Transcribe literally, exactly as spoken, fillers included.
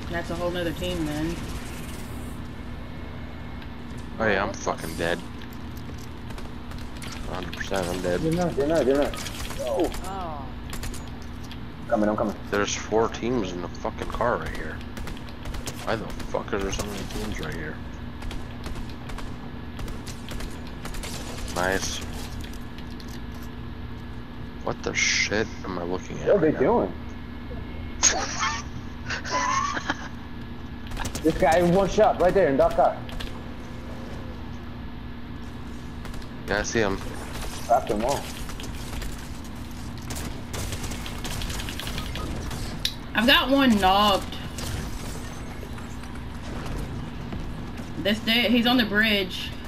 That's a whole nother team then. Oh yeah, I'm fucking dead. one hundred percent I'm dead. They're not, they're not, they're not. Oh. Oh. Coming, I'm coming. There's four teams in the fucking car right here. Why the fuck is there so many teams right here? Nice. What the shit am I looking at? What are they right doing? This guy in one shot right there in that car. Yeah, I see him. Cracked them all. I've got one knocked. This day, he's on the bridge.